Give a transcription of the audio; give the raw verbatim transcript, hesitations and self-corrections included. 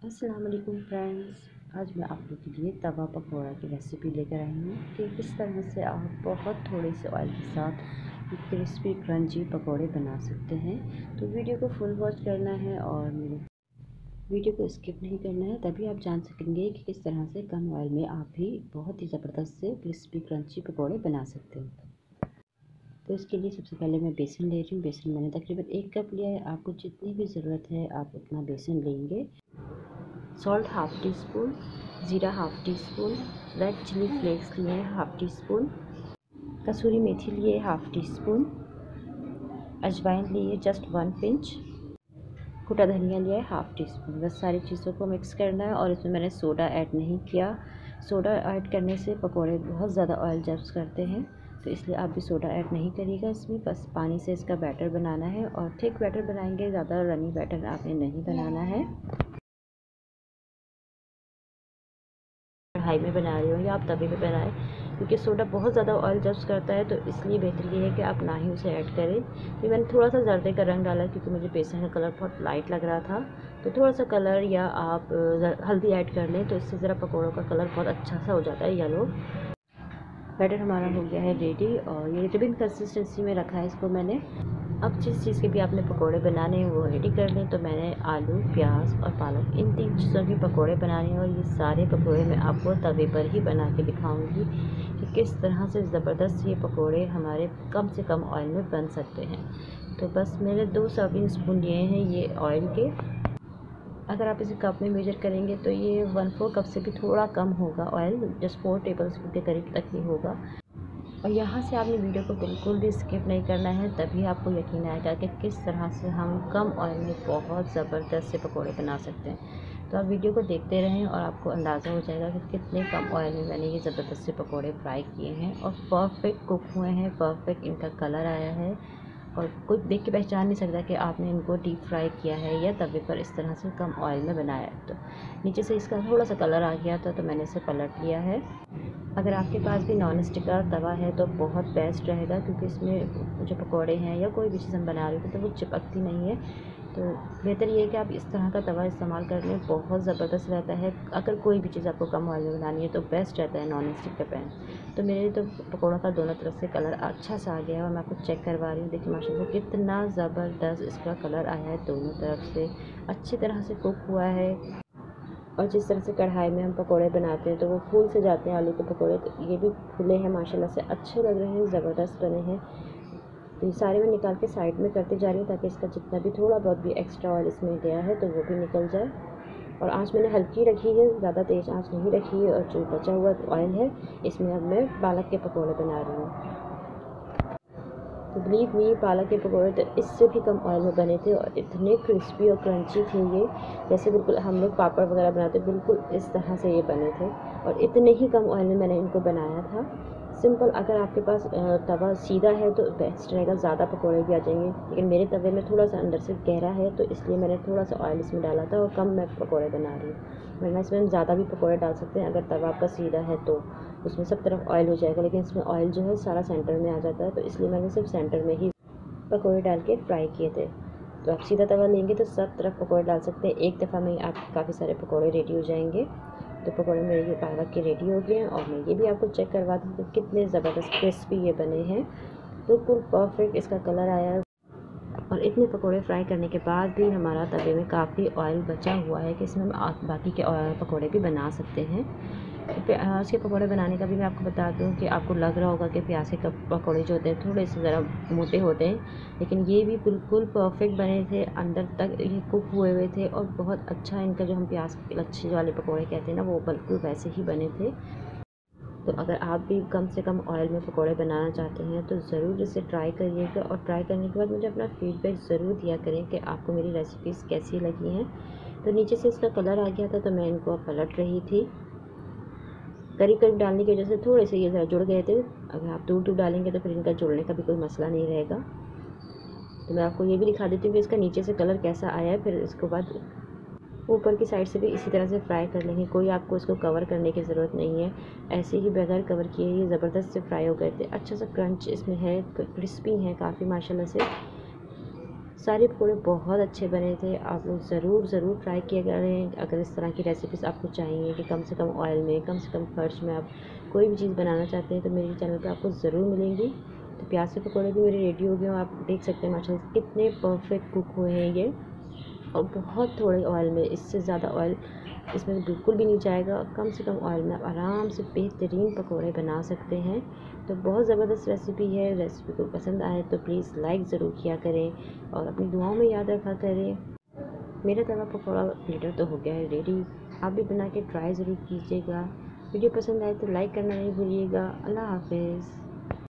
अस्सलाम वालेकुम फ्रेंड्स। आज मैं आप लोग के लिए तवा पकौड़ा की रेसिपी लेकर आई हूँ कि किस तरह से आप बहुत थोड़े से ऑयल के साथ क्रिस्पी क्रंची पकौड़े बना सकते हैं। तो वीडियो को फुल वॉच करना है और मेरे वीडियो को स्किप नहीं करना है, तभी आप जान सकेंगे कि किस तरह से कम ऑयल में आप भी बहुत ही ज़बरदस्त से क्रिस्पी क्रंची पकौड़े बना सकते हैं। तो इसके लिए सबसे पहले मैं बेसन ले रही हूँ। बेसन मैंने तकरीबन एक कप लिया है। आपको जितनी भी ज़रूरत है आप उतना बेसन लेंगे। सॉल्ट हाफ़ टी स्पून, ज़ीरा half teaspoon, red chilli flakes लिए हाफ़ टी स्पून, कसूरी मेथी लिए हाफ़ टी स्पून, अजवाइन लिए जस्ट वन पिंच, कुटा धनिया लिया है हाफ़ टी स्पून। बस सारी चीज़ों को मिक्स करना है और इसमें मैंने सोडा ऐड नहीं किया। सोडा ऐड करने से पकोड़े बहुत ज़्यादा ऑयल जब्स करते हैं, तो इसलिए आप भी सोडा ऐड नहीं करिएगा इसमें। बस पानी से इसका बैटर बनाना है और थिक बैटर बनाएंगे, ज़्यादा रनी बैटर आपने नहीं बनाना है। कढ़ाई में बना रही हूँ या आप तवे पे बनाएं, क्योंकि सोडा बहुत ज़्यादा ऑयल जब्स करता है, तो इसलिए बेहतर ये है कि आप ना ही उसे ऐड करें। तो मैंने थोड़ा सा जर्दे का रंग डाला क्योंकि मुझे बेसन का कलर बहुत लाइट लग रहा था, तो थोड़ा सा कलर या आप हल्दी ऐड कर लें, तो इससे ज़रा पकौड़ों का कलर बहुत अच्छा सा हो जाता है येलो। बैटर हमारा हो गया है रेडी और ये रिबन कंसिस्टेंसी में रखा है इसको मैंने। अब जिस चीज़ के भी आपने पकोड़े बनाने हैं वो रेडी कर लें। तो मैंने आलू, प्याज और पालक इन तीन चीज़ों के पकोड़े बनाने हैं और ये सारे पकोड़े मैं आपको तवे पर ही बना के दिखाऊंगी कि किस तरह से ज़बरदस्त ये पकोड़े हमारे कम से कम ऑयल में बन सकते हैं। तो बस मैंने दो सर्विंग स्पून लिए हैं ये ऑयल के। अगर आप इसे कप में मेजर करेंगे तो ये वन फोर कप से भी थोड़ा कम होगा oil, just four tablespoon के करीब तक ही होगा। और यहाँ से आपने वीडियो को बिल्कुल भी स्किप नहीं करना है, तभी आपको यकीन आएगा कि किस तरह से हम कम ऑयल में बहुत ज़बरदस्त से पकोड़े बना सकते हैं। तो आप वीडियो को देखते रहें और आपको अंदाज़ा हो जाएगा कि कितने कम ऑयल में मैंने ये ज़बरदस्त से पकोड़े फ्राई किए हैं और परफेक्ट कुक हुए हैं, परफेक्ट इनका कलर आया है और कोई देख के पहचान नहीं सकता कि आपने इनको डीप फ्राई किया है या तवे पर इस तरह से कम ऑयल में बनाया है। तो नीचे से इसका थोड़ा सा कलर आ गया था, तो मैंने इसे पलट लिया है। अगर आपके पास भी नॉन स्टिक का तवा है तो बहुत बेस्ट रहेगा, क्योंकि इसमें जो पकोड़े हैं या कोई भी चीज़ हम बना रहे होते तो वो चिपकती नहीं है। तो बेहतर ये है कि आप इस तरह का तवा इस्तेमाल कर लें, बहुत ज़बरदस्त रहता है। अगर कोई भी चीज़ आपको कम ऑयल में बनानी है तो बेस्ट रहता है नॉन स्टिक का पैन। तो मेरे तो पकौड़ों का दोनों तरफ से कलर अच्छा सा आ गया है और मैं आपको चेक करवा रही हूँ। देखिए माशाल्लाह कितना ज़बरदस्त इसका कलर आया है, दोनों तरफ से अच्छी तरह से कुक हुआ है। और जिस तरह से कढ़ाई में हम पकोड़े बनाते हैं तो वो फूल से जाते हैं आलू के पकोड़े, तो ये भी फूले हैं माशाल्लाह से, अच्छे लग रहे हैं, ज़बरदस्त बने हैं। तो ये सारे मैं निकाल के साइड में करते जा रही हूँ ताकि इसका जितना भी थोड़ा बहुत भी एक्स्ट्रा ऑयल इसमें गया है तो वो भी निकल जाए। और आँच मैंने हल्की रखी है, ज़्यादा तेज़ आँच नहीं रखी है। और जो बचा हुआ ऑयल है इसमें अब मैं पालक के पकौड़े बना रही हूँ। तो बिलीव मी, पालक के पकौड़े तो इससे भी कम ऑयल में बने थे और इतने क्रिस्पी और क्रंची थे ये, जैसे बिल्कुल हम लोग पापड़ वगैरह बनाते बिल्कुल इस तरह से ये बने थे। और इतने ही कम ऑयल में मैंने इनको बनाया था। सिंपल, अगर आपके पास तवा सीधा है तो बेस्ट रहेगा, ज़्यादा पकौड़े भी आ जाएंगे। लेकिन मेरे तवे में थोड़ा सा अंदर से गहरा है तो इसलिए मैंने थोड़ा सा ऑयल इसमें डाला था और कम मैं पकौड़े बना रही हूँ। वरना इसमें हम ज़्यादा भी पकौड़े डाल सकते हैं, अगर तवा आपका सीधा है तो उसमें सब तरफ ऑयल हो जाएगा। लेकिन इसमें ऑयल जो है सारा सेंटर में आ जाता है, तो इसलिए मैंने सिर्फ सेंटर में ही पकौड़े डाल के फ्राई किए थे। तो आप सीधा तवा लेंगे तो सब तरफ पकौड़े डाल सकते हैं, एक दफ़ा में आप काफ़ी सारे पकौड़े रेडी हो जाएंगे। तो पकौड़े मेरे ये पालक के रेडी हो गए हैं और मैं ये भी आपको चेक करवा दूँ कि कितने ज़बरदस्त क्रिस्पी ये बने हैं, बिल्कुल परफेक्ट इसका कलर आया है। और इतने पकौड़े फ्राई करने के बाद भी हमारा तवे में काफ़ी ऑयल बचा हुआ है कि इसमें हम बाकी के पकौड़े भी बना सकते हैं। प्याज के पकौड़े बनाने का भी मैं आपको बता दूं कि आपको लग रहा होगा कि प्याज के पकौड़े जो होते हैं थोड़े से ज़रा मोटे होते हैं, लेकिन ये भी बिल्कुल परफेक्ट बने थे, अंदर तक ये कुक हुए हुए थे और बहुत अच्छा इनका जो हम प्याज के लच्छे वाले पकौड़े कहते हैं ना, वो बिल्कुल वैसे ही बने थे। तो अगर आप भी कम से कम ऑयल में पकौड़े बनाना चाहते हैं तो ज़रूर इसे ट्राई करिएगा और ट्राई करने के बाद मुझे अपना फीडबैक ज़रूर दिया करें कि आपको मेरी रेसिपीज़ कैसी लगी हैं। तो नीचे से इसका कलर आ गया था तो मैं इनको पलट रही थी। करीब करीब डालने की वजह से थोड़े से ये ज़रा जुड़ गए थे। अगर आप दूर दूर डालेंगे तो फिर इनका जुड़ने का भी कोई मसला नहीं रहेगा। तो मैं आपको ये भी दिखा देती हूँ कि इसका नीचे से कलर कैसा आया है। फिर इसके बाद ऊपर की साइड से भी इसी तरह से फ्राई कर लेंगे, कोई आपको इसको कवर करने की ज़रूरत नहीं है। ऐसे ही बगैर कवर किए ये ज़बरदस्त से फ्राई हो गए थे। अच्छा सा क्रंच इसमें है, क्रिस्पी हैं काफ़ी माशाल्लाह से। सारे पकौड़े बहुत अच्छे बने थे। आप लोग ज़रूर ज़रूर ट्राई किया करें। अगर इस तरह की रेसिपीज़ आपको चाहिए कि कम से कम ऑयल में, कम से कम खर्च में आप कोई भी चीज़ बनाना चाहते हैं, तो मेरे चैनल पे आपको ज़रूर मिलेंगी। तो प्याज के पकौड़े भी मेरे रेडी हो गए हैं। आप देख सकते हैं माशाल्लाह कितने परफेक्ट कुक हुए हैं ये, और बहुत थोड़े ऑयल में, इससे ज़्यादा ऑयल इसमें बिल्कुल भी नहीं जाएगा। कम से कम ऑयल में आप आराम से बेहतरीन पकौड़े बना सकते हैं। तो बहुत ज़बरदस्त रेसिपी है। रेसिपी को पसंद आए तो प्लीज़ लाइक ज़रूर किया करें और अपनी दुआओं में याद रखा करें। मेरा तवा पकौड़ा प्लेटर तो हो गया है रेडी। आप भी बना के ट्राई ज़रूर कीजिएगा। वीडियो पसंद आए तो लाइक करना नहीं भूलिएगा। अल्लाह हाफिज़।